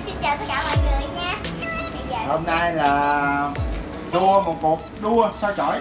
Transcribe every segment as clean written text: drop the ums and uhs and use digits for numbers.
Xin chào tất cả mọi người nha. Hôm nay là đua một cuộc đua sao chổi,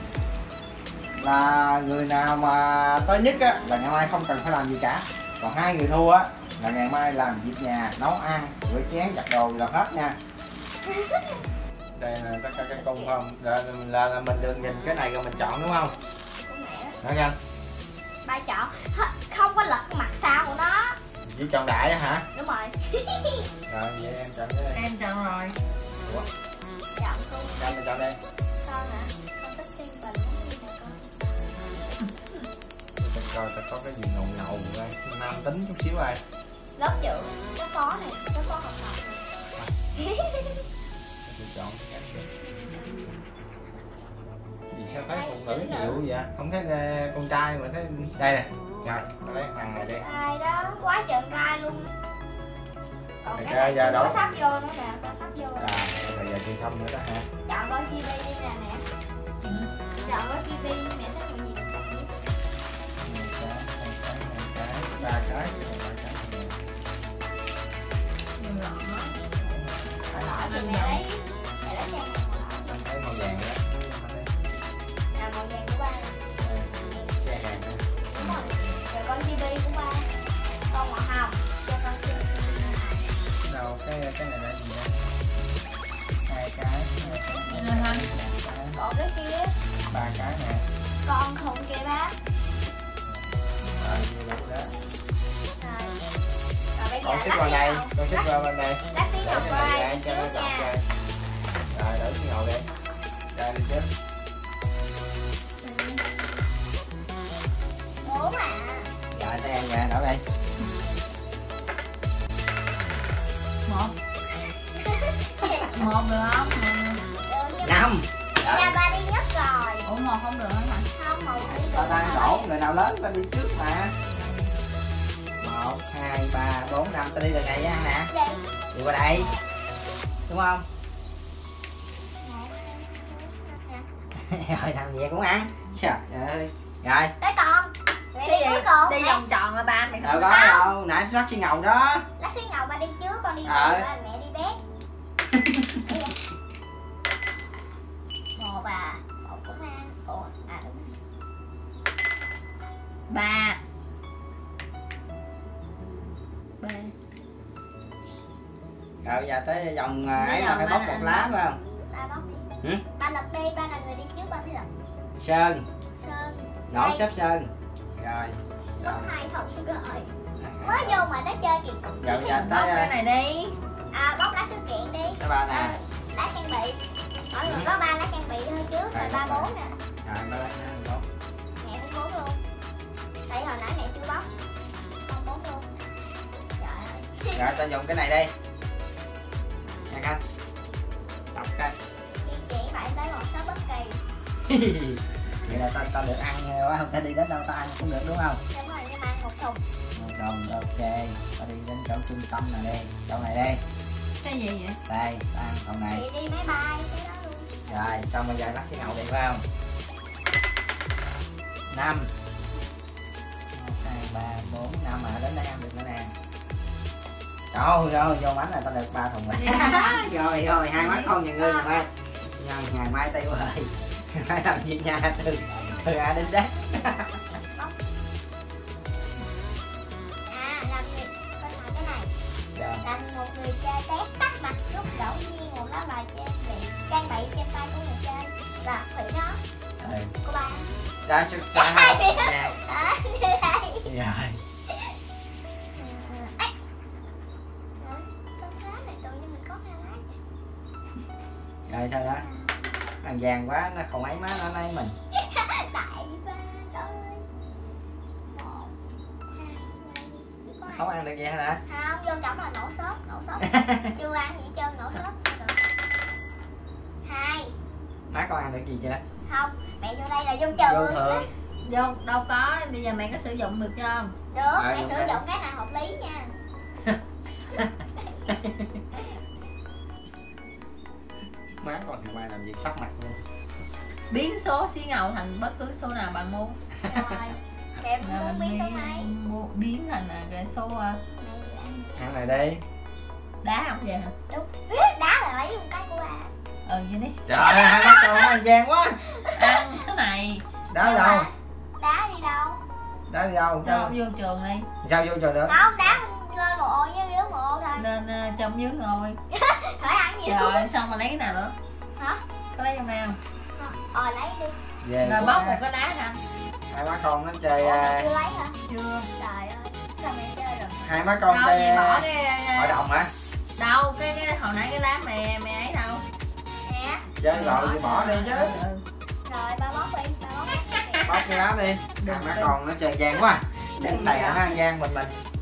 là người nào mà tới nhất á là ngày mai không cần phải làm gì cả, còn hai người thua á là ngày mai làm việc nhà, nấu ăn, rửa chén, giặt đồ làm hết nha. Đây là tất cả các công không là mình được nhìn cái này rồi mình chọn đúng không? Đó nha. Ba chọn không có lật mặt sau của nó. Chỉ chọn đại á hả? Đúng rồi. Rồi vậy em chọn cái đây. Em chọn rồi. Chọn con. Chọn chọn đây. Con hả? Con thích tiên bình Tôi coi ta có cái gì ngầu ngầu đây, nam tính chút xíu ai. lớp trưởng, lớp phó này, lớp phó học tập này. Tôi chọn cái gì sao thấy phụ nữ nhiều vậy? Không thấy con trai mà thấy đây nè. Rồi, tao lấy hàng này đi. Ai đó, quá trời trai luôn. Còn Rồi, cái này giờ có đó. sắp vô nữa nè, có sắp vô. À, bây giờ chưa xong nữa đó hả? Chọn con chibi đi nè nè. Chọn con chibi, mẹ thích mùi gì? Ba cái. Nhưng lọ nó. Lọ thì mẹ lấy xe hàng lọ. Anh thấy màu vàng đó. Là màu vàng của ba. Xe hàng đó. Đúng rồi. Rồi con chibi của ba. Con màu hồng. Cho con chibi. Đâu cái này là gì đó? Hai cái. Nên là Thanh. Còn cái kia. Ba cái nè. Con khùng kia bác. Rồi, như vậy đó. Rồi bây giờ Con xích vào đây, con xích vào bên đây. lát xí Để ngọc cái này qua ra cho nó trước chọc nha. ra. Rồi, để cái ngầu đây. Ra đi chứ. 4 à. Dạ, cho em nha, đổ đây. 1. 1 được không? 5. Nhà ba đi nhất rồi. Ủa 1 không được hả Thành? Không, một đi Ta được đang rồi. đổ, người nào lớn ta đi trước mà. 1, 2, 3, 4, 5, ta đi đường này nha nè. Chị. Đi qua đây. Đúng không? Rồi làm gì cũng ăn. Trời ơi. Rồi. Tới con. Mẹ đi cuối cùng. Đi vòng tròn là ba mày Đâu không có có. đâu, nãy lắc xi ngầu đó. Lát xí ngầu ba đi trước, con đi Ờ. đầu ba mẹ đi bét. 1 à. 1 cũng ăn. Ủa, à đúng rồi. 3. B. Rồi giờ tới vòng ấy Bây là giờ phải ba bóc là một anh lá bóc. phải không? Ba bóc đi. Ừ? Ba lật đi, ba là người đi trước, ba mới lật. Sơn, Sơn. nổ xếp sơn. Rồi. Mất 2 thùng rồi. Mới vô mà nó chơi kỳ cục. Giờ giờ Bóc cái tới này đi. À, bóc lá sự kiện đi. tới ba nè. Lá trang bị. Mọi người có 3 lá trang bị thôi trước, rồi 3 4 nè. Rồi ba lá bóc. Mẹ cũng 4 luôn. Tại hồi nãy mẹ chưa bóc. Con 4 luôn. Trời ơi. Rồi ta dùng cái này đi. Nha Khanh. Đọc cái. Di chuyển phải tới một số bất kỳ. Vậy là ta được ăn quá không? Ta đi đến đâu ta ăn cũng được đúng không? Đúng rồi, nhưng mà ăn một thùng. Một đồng ok. Ta đi đến chỗ trung tâm này đi. Chỗ này đi. Cái gì vậy? Đây, ta ăn phòng này. Chị đi máy bay cái đó luôn. Rồi, xong bây giờ lắc xí ngầu đi phải không? 5 1, 2, 3, 4, 5 mà đến đây ăn được nữa nè. Trời ơi, vô bánh là tao được 3 thùng rồi. Rồi, hai mắt con nhà ngươi nè ba. Ngày mai tao ơi. Ngày mai làm việc nhà từ A đến Z. À, làm gì? Coi lại cái này. Dạ. Làm một người chơi test sắc mặt lúc ngẫu nhiên một lá bài trang bị trên tay của người chơi. Là thủy đó. Ừ. Của ba. Ra sức ra hai. Nè. Đó, như đây. Rồi. Ấy. Đó, sân khá này tự nhiên mình có 2 lá chứ. Rồi sao đó? Thằng vàng quá nó không ấy má nó lấy mình. Tại ba ơi. 1 2 đi. Không ăn được vậy hả? Không, vô trọng là nổ xốp. Chưa ăn gì trơn, nổ xốp. 2. Má con ăn được gì chưa? Không, mẹ vô đây là vô Vô trường. thường. Vô đâu có, bây giờ mày có sử dụng được chưa? Được, Rồi, mẹ vô sử đây. dụng cái nào hợp lý nha. Má con ngày mai làm việc sắc mặt luôn. Biến số xí ngầu thành bất cứ số nào bạn muốn. Rồi, mẹ muốn biết số mấy? Biến thành cái số Mẹ ăn. Ăn này đi. Đá không vậy hả? Đúng. Đá là lấy một cái của ba. Ừ vậy đi. Trời ơi, hai má con nó ăn gian quá. Ăn cái này. Đá đi đâu? Đá đi đâu? Đá đi đâu? Cho vô trường đi. Sao vô trường được? Không, đá lên một ô với dưới một ô thôi. Lên trong dưới ngồi. Khỏi ăn gì Rồi luôn. xong mà lấy cái nào nữa? Hả? Có lấy trong nào? Lấy đi. Về Rồi quá. bóc một cái lá ra. Hai má con nó chơi Ủa, mày chưa lấy hả? Chưa. Trời ơi, sao mày chơi rồi? hai má con Đâu chơi vậy bỏ cái hội đồng hả? đâu cái hồi nãy cái lá mày ấy đâu. Nè. Chơi rồi thì bỏ đi chứ. Ừ. Rồi ba bóc đi, ba bóc đi. Bóc cái lá đi. Hai má con nó chơi gian quá. Đừng này nó ăn gian mình.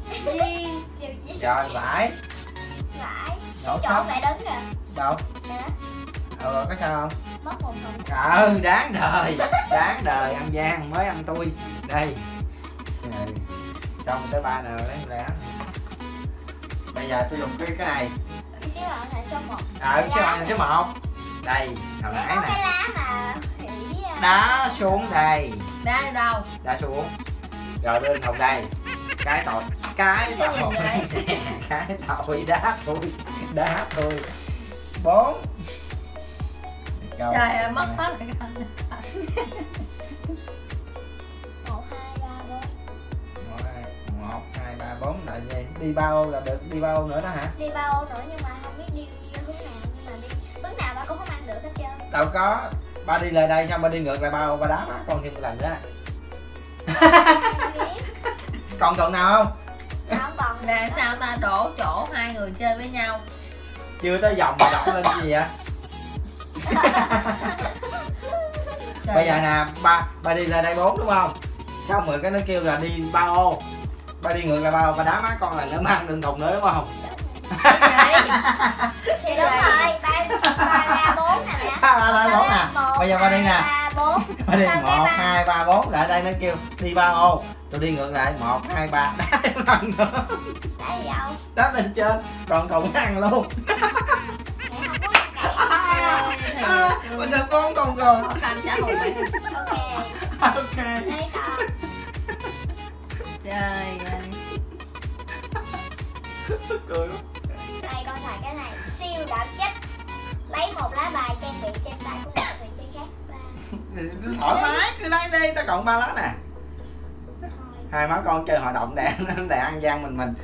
Rồi phải. Phải. Đổ Chỗ sóc. mẹ đứng kìa. Đâu? Nè, Rồi có sao không? mất một phần. Đáng đời. Đáng đời ăn gian mới ăn tôi. Đây. Xong tới ba nào lấy lẽ. Bây giờ tôi dùng cái này. Tí xíu là thành số 1. Số 1. Đây, hồi nãy Có nè. cái lá mà khỉ. Đá xuống đây. Đá đi đâu? Đá xuống. Rồi lên thùng đây. Cái tội. Cái Cái gì tội. vậy? Cái tội. Đá tôi. Đá tôi. 4. Trời ơi mất hết rồi. 1, 2, 3, 4. 1, 2, 3, 4 là gì? Đi ba ô là được, đi ba ô nữa đó hả? Đi ba ô nữa nhưng mà không biết đi hướng nào, nhưng mà đi hướng nào ba cũng không ăn được hết trơn. Đâu có. Ba đi lại đây xong ba đi ngược lại ba ô ba đá má con thêm một lần nữa. Không biết. Còn nào không? Không còn. Là sao ta đổ chỗ hai người chơi với nhau? Chưa tới vòng mà đọc lên cái gì vậy? Trời Bây giờ nè, ba đi lại đây 4 đúng không? Xong rồi cái nó kêu là đi ba ô. Ba đi ngược lại ba ô, ba đá má con lần nữa mang đường thùng nữa đúng không? Thì đúng rồi, ba ra 4 nè mẹ. Ba ra 4 nè. Bây giờ ba đi nè. 3, 4. Ba đi 1, 2, 3, 4 lại đây nó kêu đi ba ô. Tôi đi ngược lại 1, 2, 3 đá thêm lần nữa. Đá gì đâu? Đá lên trên, còn thùng ăn luôn. Mẹ không có ăn cậy. Mình được 4 con rồi. khó khăn trả hồn mẹ. Ok. Ok. Lấy con. Trời ơi. Cười quá. Đây con xài cái này siêu đậm chất. Lấy một lá bài trang bị trên tay của một người chơi khác. 3. Thoải mái, cứ lấy đi, tao còn 3 lá nè. Hai má con chơi hội động để ăn gian mình.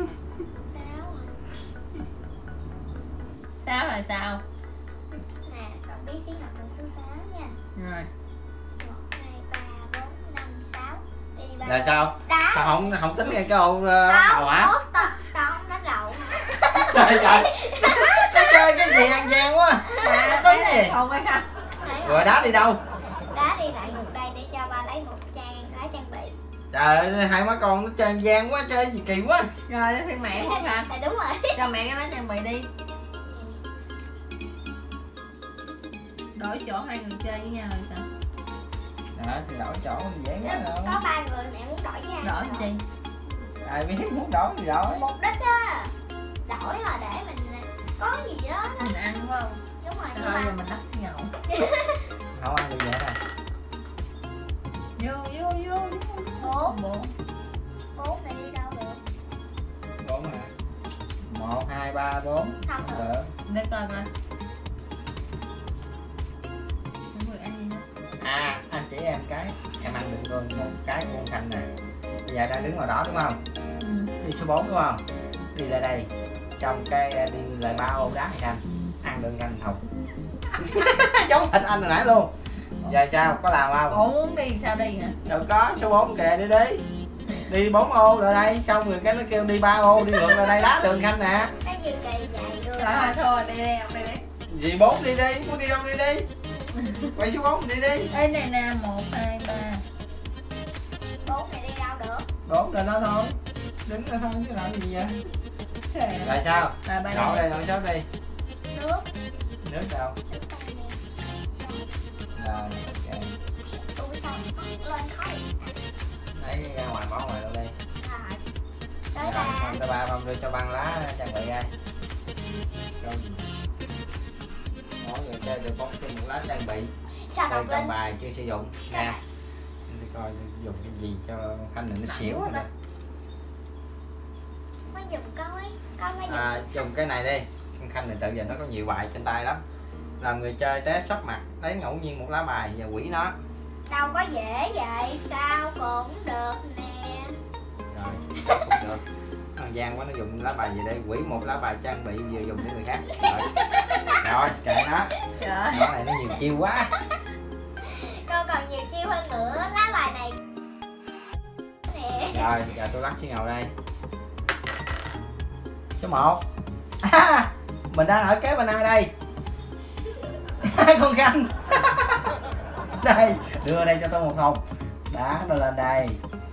6. Sao là sao? Nè, con biết xí học từ số 6 nha. Rồi. 1, 2, 3, 4, 5, 6. Đi ba. Là sao? Đá. Sao không tính nghe cái ô đầu hả? Con đánh đầu. Trời trời. Nó chơi cái gì ăn gian quá. Tính gì? Không phải không? Rồi đá đi đâu? Đá đi lại ngược đây để cho ba lấy một lá trang bị. Trời ơi, hai má con nó chơi ăn gian quá, chơi gì kỳ quá. Rồi đến phiên mẹ không anh? Đúng rồi. Cho mẹ cái lá trang bị đi. Đổi chỗ hai người chơi với nhau rồi sao? Đó, thì đổi chỗ dễ quá đâu. Có 3 người mẹ muốn đổi với ai? Đổi làm chi? Ai biết muốn đổi thì đổi. Mục đích á, đổi là để mình có gì đó. Mình ăn đúng không? Đúng rồi, nhưng Thôi giờ mà mình đắt xi nhậu. Không ăn được vậy nè. Vô. 4. 4. 4 này đi đâu được? 4 hả? 1, 2, 3, 4. Không được. Được. Để coi coi. Không được ăn gì nữa. À, anh chỉ em cái. Em ăn được luôn một cái của con Khanh nè. Bây giờ đang đứng màu đỏ đúng không? Ừ. Đi số 4 đúng không? Đi lại đây. Trong cái đi lại 3 ô đá Khanh. Ăn được Khanh thục. Giống thịt anh hồi nãy luôn. Giờ sao? Có làm không? Ủa muốn đi sao đi hả? Đâu có, số 4 kìa, đi. Đi 4 ô lại đây, xong rồi cái nó kêu đi 3 ô, đi ngược lại đây đá đường Khanh nè. Cái gì kỳ vậy rồi? Rồi thôi đi đi ông đi đi. Gì 4 đi đi, muốn đi đâu đi đi. Quay số 4 đi đi. Ê này nè 1, 2, 3. 4 này đi đâu được? 4 là nó thôi. Đứng đó thôi chứ làm gì vậy? Rồi sao? Rồi ba Đổi đi. đây, đổi số đi. Nước. Nước đâu? Nước tay nè. Rồi, ok. Ui sao lên khói. Lấy ra ngoài bỏ ngoài luôn đi. Rồi. Tới Rồi, ba. xong tới ba không đưa cho băng lá trang bị đây. Rồi. Mỗi người chơi được bóng thêm một lá trang bị. Sao Coi đọc trong lên? bài chưa sử dụng nha. Đi coi dùng cái gì cho Khanh này nó xỉu quá rồi. ta. Mới dùng coi. Không có gì. Dùng cái này đi. Con Khanh này tự giờ nó có nhiều bài trên tay lắm. Làm người chơi té sắp mặt, lấy ngẫu nhiên một lá bài và quỷ nó. Đâu có dễ vậy, sao cũng được nè. Rồi, được. Thằng gian quá, nó dùng lá bài về đây quỷ một lá bài trang bị vừa dùng cho người khác. Rồi kệ nó. Trời. Nó này nó nhiều chiêu quá. Con còn nhiều chiêu hơn nữa, lá bài này nè. Rồi giờ tôi lắc xi ngầu đây. Số 1. Mình đang ở kế bên ai đây? Con Khanh. Đây, đưa đây cho tôi một thùng. Đá nó lên đây.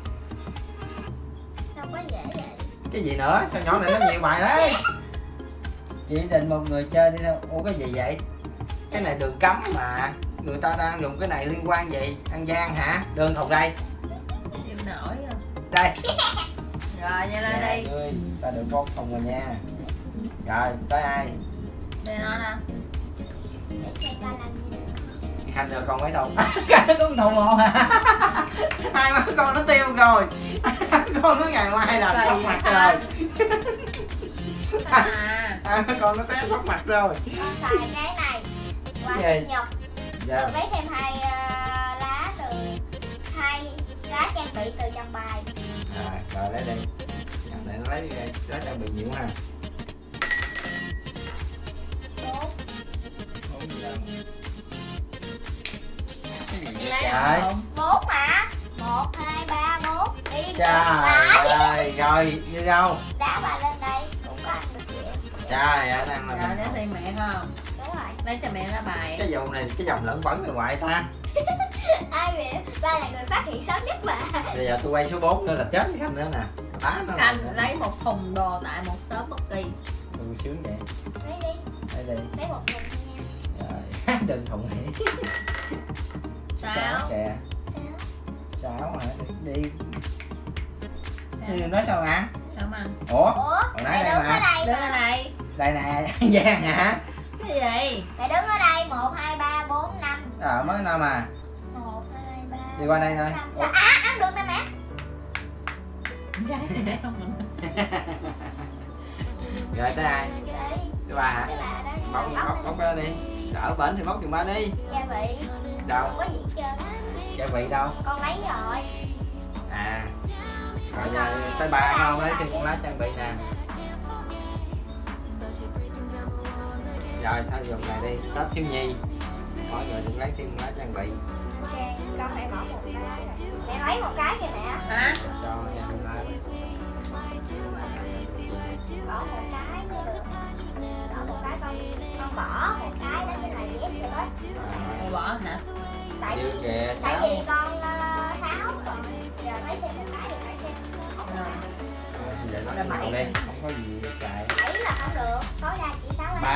Đâu có dễ vậy. Cái gì nữa? Sao nhỏ này nó nhiều bài đấy? Chỉ định một người chơi đi theo. Ủa cái gì vậy? Cái này đường cấm mà. Người ta đang dùng cái này liên quan gì? Ăn gian hả? Đơn thùng đây. Chịu nổi không? Đây. Rồi nhanh lên đi. Ơi, ta được một thùng rồi nha. Rồi tới ai? Đây nó nè. Để xem con làm gì được. Khanh được con mấy thùng? Khanh nó có một thùng một hả? Hai má con nó tiêu rồi. Con nó ngày mai làm sốc mặt rồi. Hai má con nó té sốc mặt rồi. Con xài cái này qua Gì? sinh nhật. Dạ. Được lấy thêm 2 lá từ 2 lá trang bị từ trong bài. Rồi lấy đi. Để nó lấy lá trang bị nhiều ha. 4 gì đâu. Lấy Trời. không? 4 mà. 1 2 3 4 đi. Trời ơi, rồi đi đâu? Đá bà lên đây cũng có ăn được vậy. Trời ơi, đang Rồi là để thi mẹ không? Đúng rồi. Lấy cho mẹ lá bài. cái dòng này, cái dòng lẫn quẩn này ngoại ta. Ai biết, ba là người phát hiện sớm nhất mà. Bây giờ tôi quay số 4 nữa là chết với Khanh nữa nè. Đá nó. Khanh lấy một thùng đồ tại một shop bất kỳ. Tôi sướng vậy. Lấy đi, Đây đi. lấy một thùng nha. Rồi, đừng thùng này. 6. Kìa. 6. 6 hả? Đi. Đi nói sao mà? Sao mà? Ủa? Ủa, Hồi nãy mẹ đây đứng mà. ở đây Đứng ở mà. đây. Đây nè, Giang hả? Cái gì? Mẹ đứng ở đây 1 2 3 4 5. Rồi mới năm à. 1 2 3. Đi qua đây thôi. 5 6. Ăn được nè mẹ. Gái thì để không mình. Rồi tới ai? Đi. Tới ba hả? Chứ bà đó. Bóc cái đó đi. Đỡ bển thì bóc giùm ba đi. Gia vị. Đâu? Không có gì hết trơn. Gia vị đâu? Con lấy rồi. À. Rồi giờ tới ba không lấy thêm con lá trang bị nè. Rồi thôi dùng này đi, Tết thiếu nhi. Mọi người đừng lấy thêm lá trang bị. Ok, con phải bỏ một cái. Mẹ lấy một cái kìa mẹ. Hả? Cho em lá. Bỏ một cái nữa. Bỏ một cái con bỏ một cái đó cái này yes rồi đó. Mày bỏ hả? Tại Như vì kìa, tại 6. vì con 6 rồi. Giờ lấy thêm một cái thì phải thêm. Vậy nó màu đi, không có gì xài. 7 là không được, tối đa chỉ 6 lá.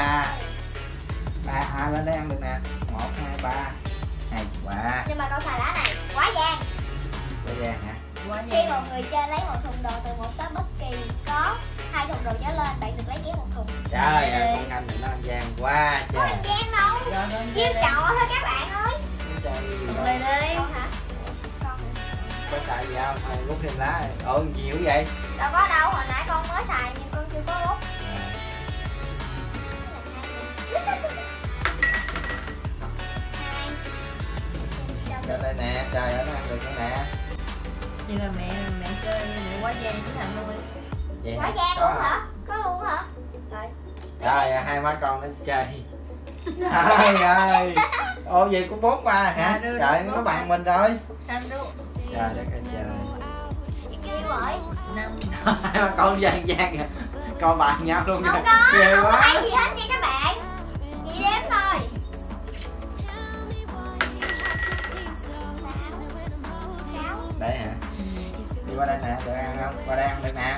3 lên đây ăn được nè. 1 2 3. Hay quá. Nhưng mà con xài lá này quá gian. Quá gian hả? Quá Khi nhanh. một người chơi lấy một thùng đồ từ một shop bất kỳ có 2 thùng đồ trở lên, bạn được lấy vé một thùng. Trời ơi, con Anh này nó ăn gian quá Có trời. ăn gian đâu. Rồi con Chiêu chơi đi. trò thôi các bạn ơi. Con đây đi. Con hả? Con Có xài gì không? Hay rút thêm lá. Ôi nhiều vậy. đâu có đâu, hồi nãy con mới xài nhưng con chưa có rút. Cho đây nè, trời ơi nó ăn được nữa nè. Vậy là mẹ chơi mẹ quá gian với Thành luôn. Vậy Quá hả? gian Có luôn hả? hả? Có luôn hả? Rồi. Trời hai má con nó chơi. Trời ơi. Ồ vậy cũng 4-3 hả? Dạ, đưa Trời được nó 4-3. bằng mình rồi. Thành luôn. Trời đất ơi trời. Kêu rồi. 5. Hai má con gian kìa. Coi bài nhau luôn kìa. Không có, Ghê không có quá. thấy gì hết nha các bạn. Chị đếm thôi. Đây hả? Đi qua đây nè, được ăn không? Qua đây ăn được nè.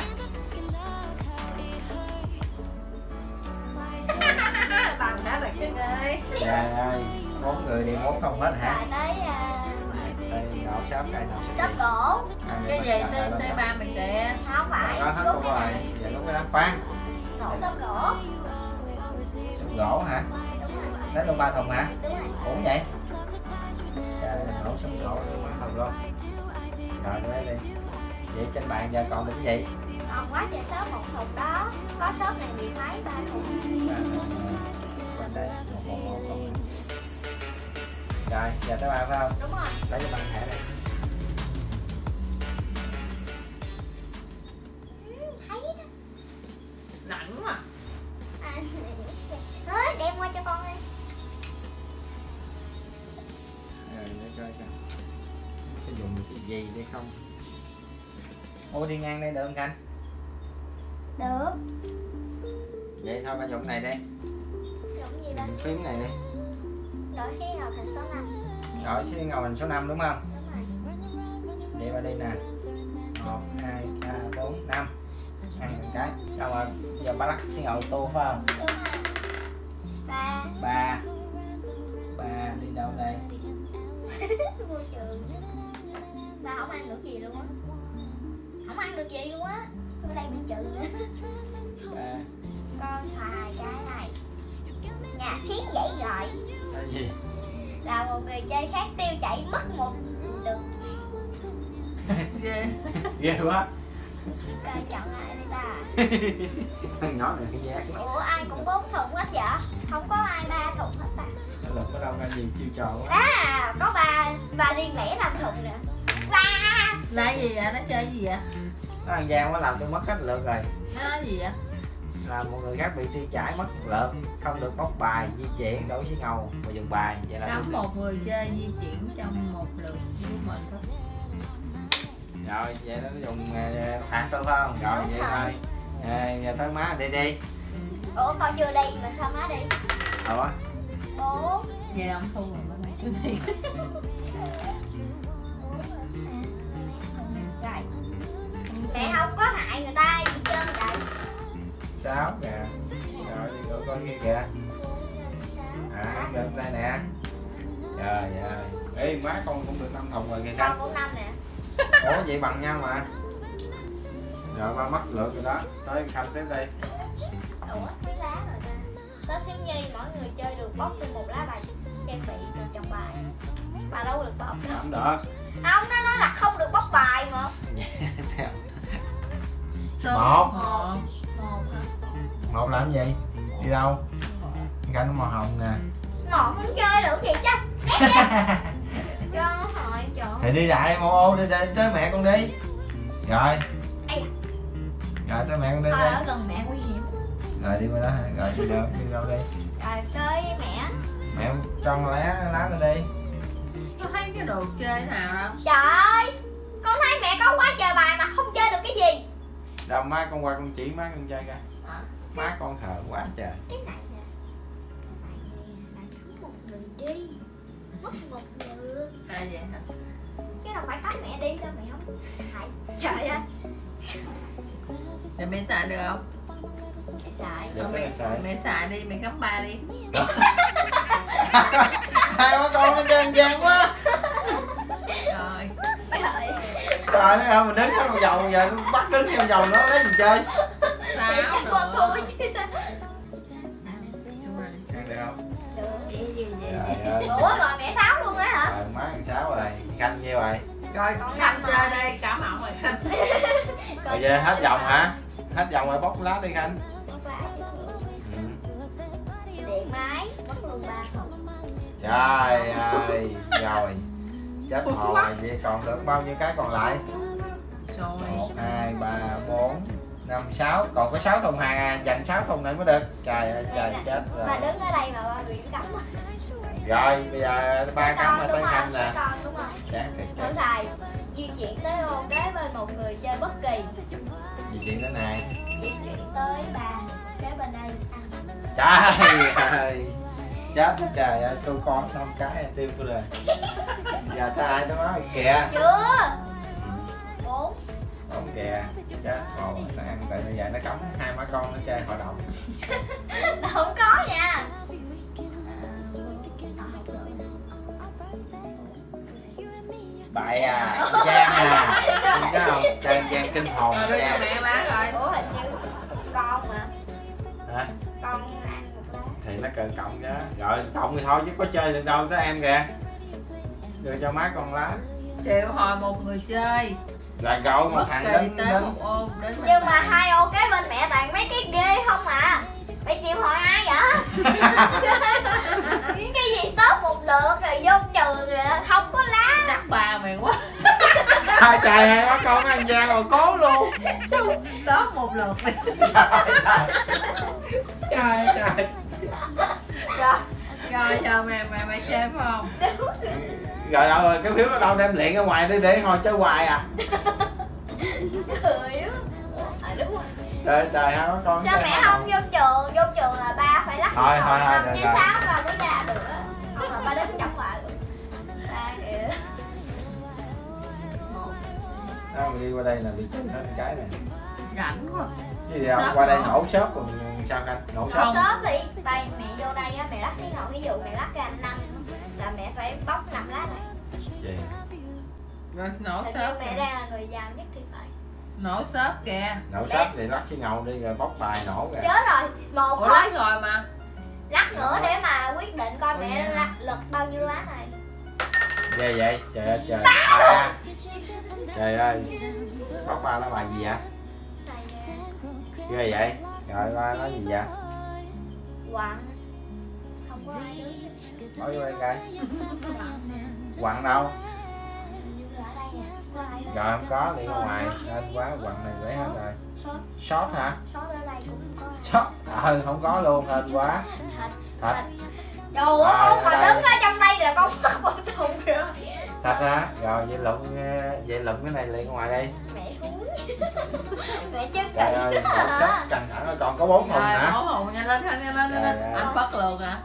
Bằng đã rồi cưng ơi. Trời ơi, 4 người đi 4 không hết hả? Rồi tới Đây ngọt sáp cây nào? shop gỗ. Cái gì tới ba mày kìa. Không phải, Có hết shop luôn cái rồi. này. Giờ lúc cái đó khoan. Ngộ shop gỗ. Sụp gỗ hả? Lấy luôn 3 thùng hả? Đúng rồi. Ủa vậy? Trời ơi, nổ sụp gỗ luôn 3 thùng luôn. Rồi lấy đi. Vậy trên bàn giờ còn được cái gì? Còn quá trời shop một thùng đó. Có shop này bị mấy 3 thùng. Bên đây một còn. Rồi giờ tới bàn phải không? Đúng rồi. Lấy cho bàn thẻ này. Thấy đó. Nặng quá. Thôi đem qua cho con đi. Rồi để coi coi có dùng được cái gì đây không. Ô đi ngang đây được không Khanh? Được. Vậy thôi ba dùng này đi. Dùng gì đây? Phím này đi. Đổi xí ngầu thành số 5. Rồi xí ngầu thành số 5 đúng không? Đúng rồi. Đi qua đây nè. 1, 2, 3, 4, 5. Ăn một cái. Đâu rồi? Giờ ba lắc xí ngầu tô phải không? Đúng rồi. 3. 3 đi đâu đây? Vô trường. Ba không ăn được gì luôn á. Không ăn được gì luôn á. Ở đây bị trừ nữa. 3 Con xài cái này. Nhà xí vậy rồi. sao gì? Là một người chơi khác tiêu chảy mất một được. Ghê. Ghê quá. Coi chọn lại đi ta. Thằng nhỏ này cái giác lắm. Ủa ai cũng 4 thùng hết vậy? Không có ai 3 thùng hết ta. Lực có đâu ra gì chiêu trò quá. À, có ba riêng lẻ 5 thùng nè. Ba. Là gì vậy? Nó chơi gì vậy? Nó ăn gian quá làm tôi mất hết lượt rồi. Nó nói gì vậy? Là một người khác bị tiêu chảy mất lượt, không được bóc bài, di chuyển, đổi xí ngầu và dừng bài. Vậy là Cấm một người chơi di chuyển trong một lượt của mình thôi. rồi vậy nó dùng phạt tôi phải không? Rồi vậy thôi. Giờ tới má đi đi. Ủa con chưa đi mà sao má đi? Ủa? 4. Vậy là ông thu rồi bên này tôi đi. Rồi. Mẹ không có hại người ta gì trơn vậy. 6 kìa. Rồi đi gửi con kia kìa. À được đây nè. Trời ơi. Ê má con cũng được 5 thùng rồi kìa. Con cũng 5 nè. Ủa vậy bằng nhau mà. Rồi ba mất lượt rồi đó. Tới Khanh tiếp đi. Ủa mấy lá rồi ta. Tết thiếu nhi mỗi người chơi được bóc thêm một lá bài trang bị từ trong bài. Bà đâu được bóc đâu. Không được. Không, nó nói là không được bóc bài mà. Số Một. hả? 1 làm gì? Đi đâu? Khanh nó màu hồng nè. Ngọt không chơi được gì chứ. Cho hỏi chỗ. Thì đi đại mô ô đi tới mẹ con đi. Rồi. Rồi tới mẹ con đi. Thôi ở gần mẹ nguy hiểm. Rồi đi qua đó. Rồi đi đâu đi. Rồi tới mẹ. Mẹ cho con lá lên đi. Có thấy cái đồ chơi nào đâu. Trời ơi, con thấy mẹ có quá trời bài mà không chơi được cái gì. Đâu má con qua con chỉ má con chơi ra. Má con thờ quá trời. Cái này nè. Cái này nè, là cấm một người đi. Mất một người. Tại vậy hả? Chứ đâu phải cấm mẹ đi đâu, mẹ không xài. Trời ơi. Rồi mẹ xài được không? Mẹ xài. Được Mẹ, cái xài. mẹ xài đi, mẹ cắm ba đi. Hai má con nó chơi ăn gian quá. Rồi. Trời. Trời ơi mình đứng theo vòng giờ nó bắt đứng theo vòng nó lấy gì chơi. Sao Để cho con nữa? thua chứ sao. Chung rồi. Ăn được không? Được. Gì. Trời ơi. Ủa rồi mẹ 6 luôn á hả? Rồi má ăn 6 rồi. Canh nhiêu rồi? Rồi Khanh chơi đây, cảm ơn rồi Khanh. Rồi giờ hết vòng hả? Hết vòng rồi bóc lá đi Khanh. Bóc lá chứ. Ừ. Điện máy mất luôn 3 thùng. Trời ơi. Rồi. Chết hồn rồi vậy còn được bao nhiêu cái còn lại? Rồi. 1, 2, 3, 4, 5, 6. Còn có 6 thùng hàng à. Dành 6 thùng này mới được. Trời ơi trời chết rồi. Bà đứng ở đây mà ba bị cấm. Rồi bây giờ ba cắm là tới Khanh nè. Con đúng rồi. Chán thiệt Thử xài di chuyển tới ô kế bên một người chơi bất kỳ. Gì chuyện đó này. Di chuyển tới ba kế bên đây. Trời ơi. Chết trời ơi tôi con 5 cái tiêu tôi rồi. Giờ tới ai tới nói kìa. Chưa. 4. Không kìa. Chết rồi nó ăn tại bây giờ nó cấm hai má con nó chơi hội đồng. Không có nha. Bậy à, gian à. Không có không? Chơi gian kinh hồn Đưa cho nha. mẹ lá rồi. Ủa hình như con mà. Hả? Con ăn một lá. Thì nó cần cộng đó. Rồi cộng thì thôi chứ có chơi được đâu tới em kìa. Đưa cho má con lá. Triệu hồi một người chơi. Là gọi một bất thằng kỳ đến tới một ô đến bên Nhưng mà bạn. 2 ô kế bên mẹ toàn mấy cái ghê không à. Mày chịu hỏi ai vậy? Cái gì sớt một lượt rồi vô trường rồi không có lá. Chắc ba mày quá. hai trời hai má con ăn gian rồi cố luôn. Đó một lượt đi. Trời trời. Rồi giờ mày chơi phải không? Rồi đâu rồi, cái phiếu nó đâu, đem luyện ở ngoài đi để hồi chơi hoài à. Cười á. Đúng rồi. Trời trời hai má con. Sao mẹ không vô trường? Vô trường là ba phải lắc Thôi, thôi, 5 rồi, với rồi. 6 là mới ra được á. Không là ba đứng trong lại luôn. Ba kìa. Đó, mình đi qua đây là bị chừng hết cái này. Rảnh quá. Cái gì đâu, Shop qua đây hả? nổ shop còn sao Khanh? Nổ shop. Không. Sớm đi. Đây mẹ vô đây á, mẹ lắc xí ngầu, ví dụ mẹ lắc ra 5 là mẹ phải bóc 5 lá này. Gì? Rồi nổ Hình như shop mẹ kìa. đang là người giàu nhất thì phải. Nổ shop kìa. Nổ shop thì lắc xi ngầu đi rồi bóc bài nổ kìa. Chết rồi, một Ủa thôi. lấy rồi mà. Lắc nữa để mà quyết định coi Ủa mẹ vậy hả? lắc lực bao nhiêu lá này. Về vậy, trời ơi trời. À, trời ơi. Bóc ba lá bài gì vậy? Này nè. Ghê vậy? Rồi ba nói gì vậy? Quặng. Không có ai đứng. Nói vô đây coi. Quặng đâu? Hình như là ở đây nè. Có ai đâu. Rồi không có, đi ra ngoài. Nên quá quặng này lấy hết rồi. Sót. Short hả? Sót ở đây cũng có. Short. Không có luôn, hên quá. Thịt. Thật. Trời ơi, À, con ở mà đây. đứng ở trong đây là con mất một thùng rồi. Thật hả? Rồi vậy lụm cái này liền ngoài đây. Mẹ húi. Mẹ chứ Trời ơi, kỹ. nổ shop căng thẳng rồi, còn có 4 thùng Rồi hả? nổ hồn nhanh lên nhanh lên nhanh Trời lên. ơi. Anh bắt luôn hả?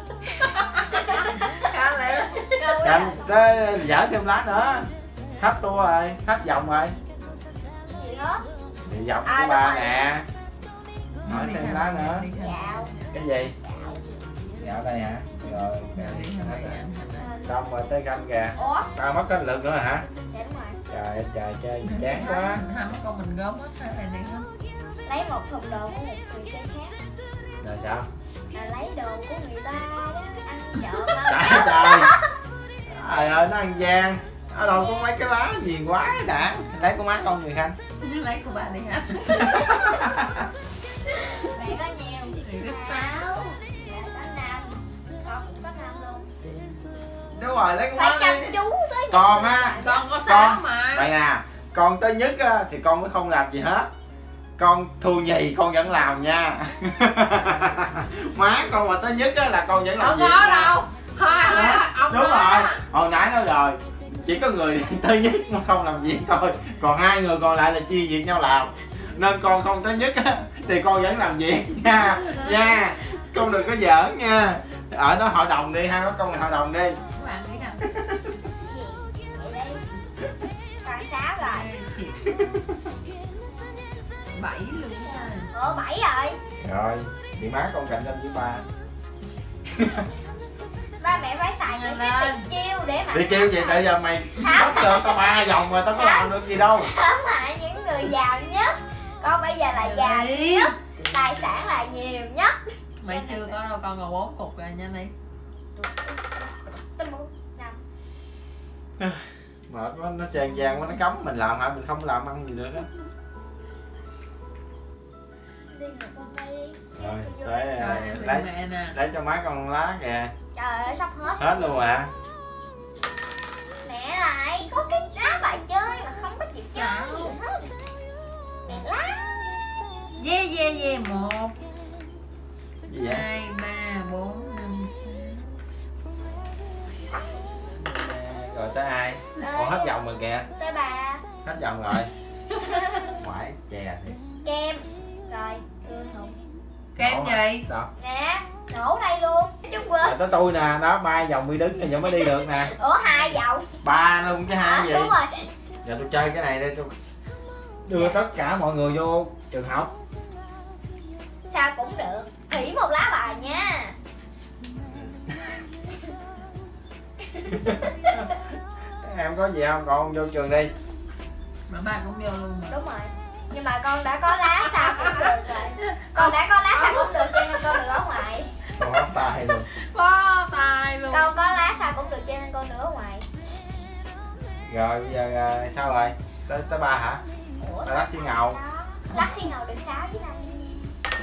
Cá lẹ. Canh tới dở thêm lá nữa. Hết tour rồi, hết vòng rồi. Gì hết? Thì vòng À, của đúng ba rồi. nè. Hỏi thêm lá nữa. Gạo. Cái gì? Gạo đây hả? Rồi, xong rồi tới canh kìa. Ủa? Ba mất cái lực nữa hả? Dạ đúng rồi. Trời ơi, trời chơi chán quá. Hai mấy con mình gom hết hai này đi hết. Lấy một thùng đồ của một người chơi khác. Rồi sao? Là lấy đồ của người ta đó. Ăn chợ Trời trời. Trời ơi, nó ăn gian. Ở đâu có mấy cái lá gì quá đã. Lấy của má con người Khanh. Lấy của bà đi hả? Mẹ có nhiều. Thì có 6. Dạ có 5. Con cũng có 5 luôn. Đúng rồi, lấy của Phải má chăm đi. chú tới. Con á. Con có 6 mà. Vậy nè, con tới nhất á, thì con mới không làm gì hết. Con thua nhì con vẫn làm nha. Má con mà tới nhất á là con vẫn làm Không việc có nha. đâu. Thôi ông Đúng nói rồi, đó. hồi nãy nói rồi. Chỉ có người tới nhất mà không làm việc thôi. Còn 2 người còn lại là chia việc nhau làm. Nên con không tới nhất á, thì con vẫn làm việc nha. Nha. Con đừng có giỡn nha. Ở đó hội đồng đi, hai con hội đồng đi. Các bạn nghĩ nào? Vậy đi. Còn 6 rồi. 7 luôn nha. Ủa 7 rồi. Rồi, bị má con cạnh tranh với ba. Ba mẹ phải xài những cái Lên. tuyệt chiêu để mà Thì kêu vậy tại giờ mày sắp được tao 3 vòng rồi tao có làm được gì đâu. hãm hại những người giàu nhất. Con bây giờ là giàu nhất. Tài sản là nhiều nhất. Mày chưa có đâu, con còn 4 cục rồi nha đi. 5. Mệt quá, nó tràn gian quá, nó cấm mình làm hả? Mình không làm ăn gì được á. Đi một con đây đi. Rồi, tới Rồi em lấy mẹ nè. lấy cho má con lá kìa. Trời ơi sắp hết. Hết luôn hả? Mẹ lại có cái lá bài chơi mà không có chịu chơi gì hết. Mẹ lá. Yeah 1 Gì vậy? 2 3 4 5 6. Rồi tới ai? Còn hết vòng rồi kìa. Tới bà. Hết vòng rồi. Ngoại chè thì. Kem. Rồi, đưa thùng. Kem Nổ hả? gì? Đâu? Nè, nổ đây luôn. Chút quên. Rồi tới tôi nè, đó 3 vòng mới đứng thì mới đi được nè. Ủa 2 vòng. 3 luôn chứ 2 gì. Đúng rồi. Giờ tôi chơi cái này đây, tôi đưa tất cả mọi người vô trường học. Sao cũng được. Thủy một lá bài nha. Em có gì không? Con vô trường đi. Mà ba cũng vô luôn mà. Đúng rồi. Nhưng mà con đã có lá sao cũng được rồi. Con đã có lá sao cũng được cho nên con được ở ngoài. Còn hết tay luôn. Bó tay luôn. Con có lá sao cũng được cho nên con được ở ngoài. Rồi bây giờ sao rồi? tới 3 hả? Ủa, Lắc xi ngầu. Lắc xi ngầu được 6 với 5 đi nha.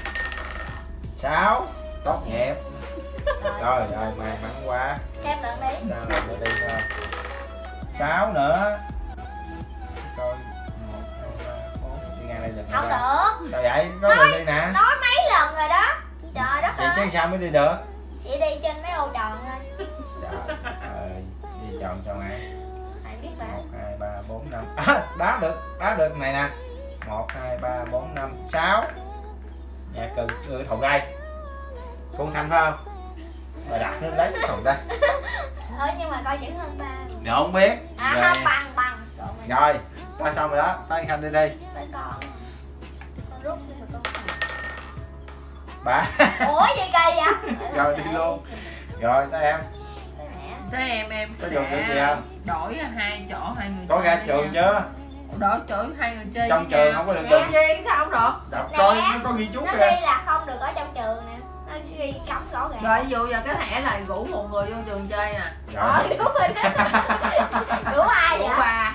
6 tốt nghiệp. Rồi may mắn quá. Thêm lần đi. Sao lần nữa đi thôi. 6 nữa. Coi 1 2 3 4 đi ngang đây giật. Không được. Sao vậy? Có đường đi nè. Nói mấy lần rồi đó. Trời đất Vậy chứ ơi. sao mới đi được? Chị đi trên mấy ô tròn thôi. Trời ơi, đi tròn cho ai? Ai biết bà. 1 2 3 4 5. Đá được này nè. 1 2 3 4 5 6. Nhà cừ thùng đây. Con Thanh phải không? Bà đặt nó lấy cái thùng đây. Nhưng mà coi chữ hơn 3. Dạ không biết. À không, bằng. Rồi, ta xong rồi đó, tới anh Khanh đi đi. Tới con rút đi rồi con. Bà. Ủa gì kỳ vậy? Rồi đi luôn. Rồi tới em. Thế em Có sẽ dùng được gì không? đổi 2 chỗ 2 người Có chơi ra với trường nhau. chưa? Đổi chỗ 2 người chơi Trong với trường nhau. không có được Chơi dùng. gì sao không được? Đọc Nè, coi nó có ghi chú Nó kìa. ghi là không được ở trong trường nè. Nó ghi cấm rõ ràng. Rồi ví dụ giờ cái thẻ là rủ một người vô trường chơi nè. Rồi. Đúng rồi đó. Rủ ai Rủ vậy? 3.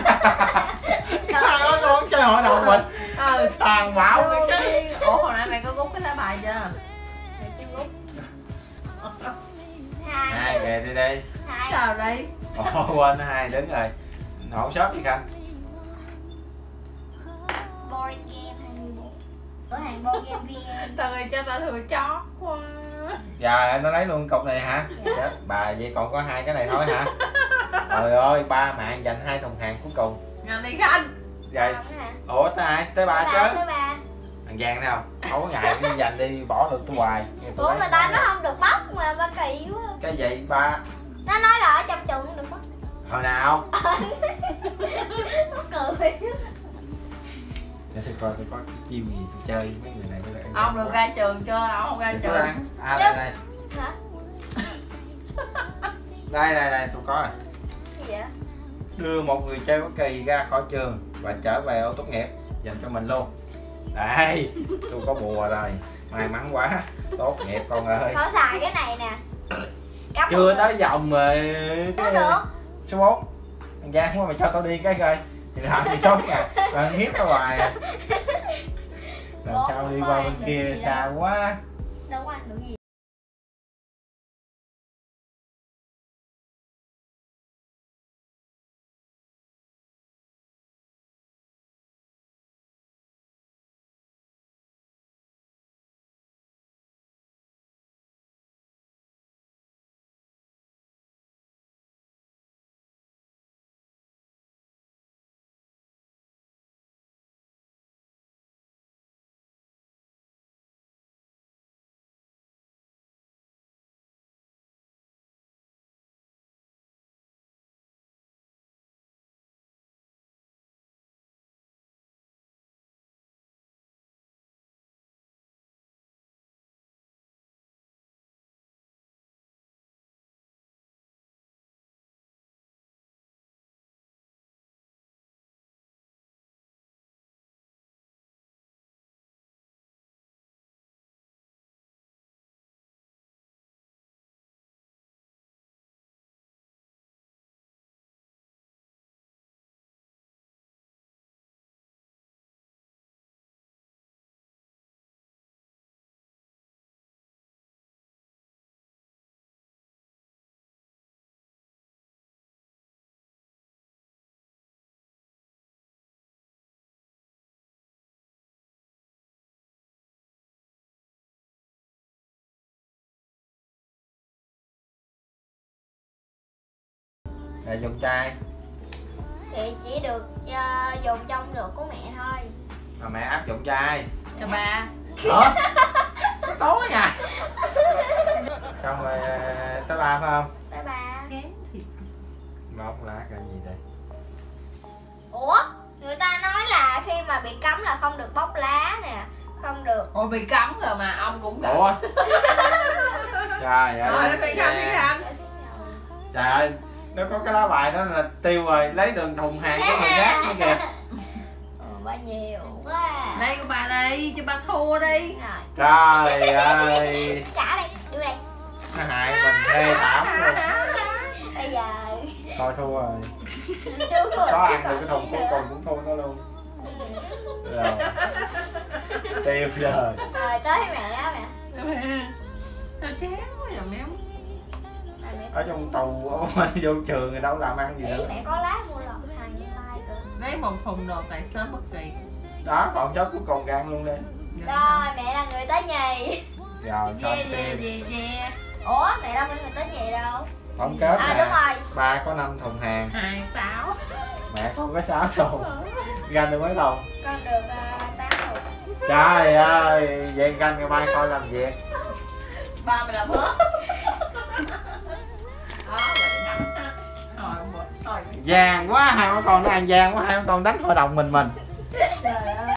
Ai nói con chơi hội đồng mình. Ừ. Tàn bạo cái cái. Ủa hồi nãy mày có rút cái lá bài chưa? Mày chưa rút. Hai kìa đi đi. Hai. Sao đây? Ồ quên hai đứng rồi. Hổ shop đi Khanh. Board game 24. Cửa hàng board game VN. Tao ơi cho tao thừa chó quá. Dạ nó lấy luôn cục này hả? Chết bà vậy còn có 2 cái này thôi hả? Trời ơi ba mạng dành 2 thùng hàng cuối cùng. Ngành đi Khanh. Rồi. Ủa tới ai? Tới ba chứ. Tới ba. Thằng Giang thấy không? Không có ngày đi dành đi bỏ được tôi hoài. Ủa mà ta nó không được bóc mà ba kỳ quá. Cái gì ba? Nó nói là ở trong trường không được bóc. Hồi nào? Nó cười. Để tôi coi tôi có cái chiêu gì tôi chơi với mấy người này với lại. Ông được ra trường chưa? Ông không ra trường. À đây đây. Hả? Đây tôi có rồi. Gì vậy? Đưa một người chơi bất kỳ ra khỏi trường và trở về ô tốt nghiệp dành cho mình luôn. Đây, tôi có bùa rồi. May mắn quá. Tốt nghiệp con ơi. Có xài cái này nè. Cắm Chưa tới vòng rồi. Có được. Số 4. Thằng Giang quá mày cho tao đi cái coi. Thì làm gì tốt nè. Bạn hiếp tao hoài à. Làm sao đi qua bên kia xa quá. Đâu có ăn được gì. Là dùng chai. Thì chỉ được dùng trong rượu của mẹ thôi. Mà mẹ áp dụng chai. Cho ba. Ủa? Tối nha. Xong rồi tới 3 phải không? Tới ba. Một lá cái gì đây? Ủa? Người ta nói là khi mà bị cấm là không được bóc lá nè. Không được. Ôi bị cấm rồi mà ông cũng cấm. Ủa? Trời ơi. Rồi nó phải cấm đi Khanh. Trời ơi. Nó có cái lá bài đó là tiêu rồi. Lấy đường thùng hàng của người khác nữa kìa. Ba nhiều quá. Đây của bà đây, cho bà thua đi. Rồi. Trời ơi. Trả đây, đưa đây. Nó hại mình thê thảm luôn. Bây giờ thôi thua rồi. Chưa Có ăn được cái thùng cuối cùng cũng thua nó luôn. Rồi. Tiêu rồi. Rồi tới mẹ á mẹ. Sao chán quá giờ méo. Ở trong tù vô trường thì đâu làm ăn gì Ý nữa. mẹ có lá mua lọt hàng tay cơ. Lấy một thùng đồ tại sớm bất kỳ. Đó còn chốt cuối cùng gan luôn đi. Rồi mẹ là người tới nhì. Rồi xong Yeah, Tim. Ủa mẹ đâu phải người tới nhì đâu. Tổng kết À nè. đúng rồi. Ba có 5 thùng hàng. 26. Mẹ con có 6 thùng. Ganh được mấy thùng? Con được 8 thùng. Trời ơi, vậy ganh ngày mai coi làm việc. Ba mày làm hết. Đó vậy nặng ha. Thôi. Vàng quá, hai con nó ăn vàng quá, hai con đánh hội đồng mình. Trời ơi.